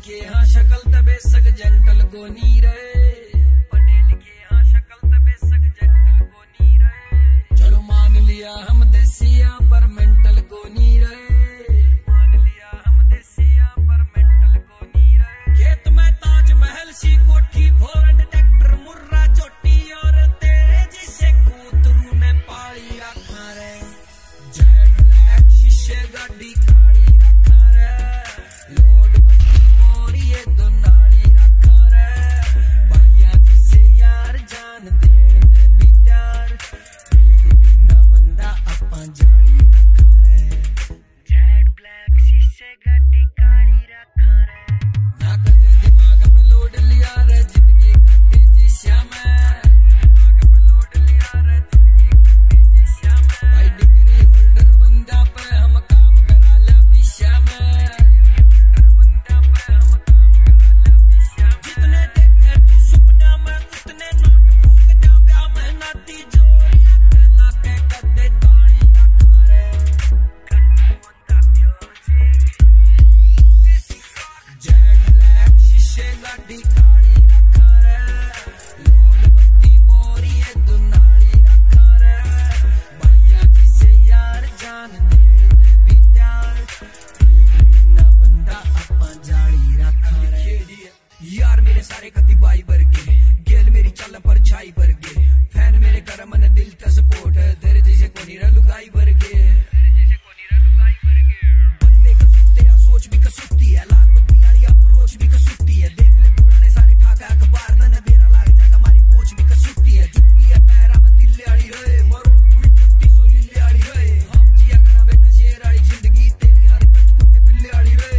लिखे हाँ शक्ल तबे सक जेंटल को नी रहे, पढ़े लिखे हाँ शक्ल तबे सक जेंटल को नी रहे। चलो मान लिया हम देसिया पर मेंटल को नी रहे, मान लिया हम देसिया पर मेंटल को नी रहे। खेत में ताजमहल सी कोठी फोर्ड ट्रैक्टर मुर्रा चोटी और तेरे जिसे कूतरू ने पाली रखा रे। जेड ब्लैक शीशे गाड़ी काली रखा रे, लोड बत्ती और ये दो नाली रखा रे। भैया जिसे यार जान देने भी त्यार, एक बिना बंदा अपा जाली रखा रे। जेड ब्लैक शीशे गाड़ी काली रखा रे। ना कदे दिमाग पे लोड लिया रे, जिंदगी काटे जिस्या में, दिमाग पे लोड लिया रे, जिंदगी काटे जिस्या में। भाई डिग्री होल्डर बंदा पे हम काम करा लिया पिस्या में, डिग्री होल्डर बंदा पे हम काम करा लिया पिस्या में। जितने देखे तू सपना में उतने नोट फूक जा ब्याह में, नाती जोरिया के लाके कदे ताली रखा रे। जेड ब्लैक शीशे गाड़ी काली रखा रे, लोड बत्ती बोरी है दो नाली रखा रे। भैया जिसे यार जान देने भी त्यार, एक बिना बंदा अपा जाली रखा रे। यार मेरे सारे कति बाई वर्गे, गेल मेरी चल पर छाई वर्गे, फैन मेरे कर मन दिल का सपोर्ट, तेरे जैसे कोनी रा लुगाई वर्गे, बंदे का सुत्ते या सोच भी कसुत्ती है, लाल बत्ती वाली अप्रोच भी कसुत्ती है। देख ले पुराने सारे ठाका अखबार तने बेरा लाग जागा, हमारी पोच भी कसुत्ती है। जुत्ती है पैरा में तिल्ले वाली रहे, मरोड़ पूरी 3600 लिल्ले वाली रहे। हम जिया करा बेटा शेर वाली जिंदगी, तेरी हरकत कुत्ते पिल्ले वाली रहे।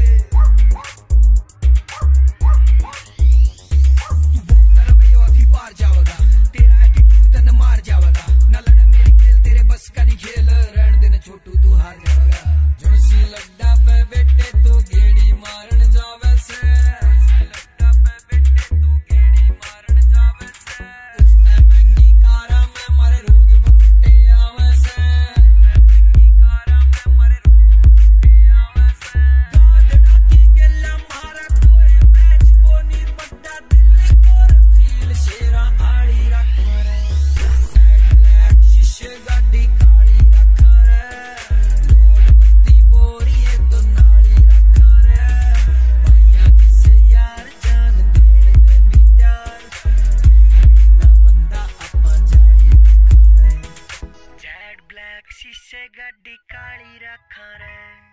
तू भोगता रहे अभी पार जाओगा, तेरा एटीट्यूड तने मार जाओगा। न लड़े मेरी खेल तेरे बस का नहीं खेल, रहने देना छोटू तू हार जाओगा। जोशी लड्डा पे बेटे तू गेड़ी मारन जावे से, जोशी लड्डा पे बेटे तू गेड़ी मारन जावे से। उसने महंगी कारा में मारे रोज बरोटे आवे से, महंगी कारा में मारे रोज बरोटे आवे से। गादड़ा की गेला मारा कोई मैच को नी बड्डा दिल और फील शेरा आड़ी रखा रे। जेड ब्लैक शीशे गाड़ी काली रखा रे, लोड बत्ती बोरी है दो नाली रखा रे। भैया जिसे यार जान देने भी त्यार, एक बिना बंदा अपा जाली रखा रे। जेड ब्लैक शीशे गाड़ी काली रखा रे।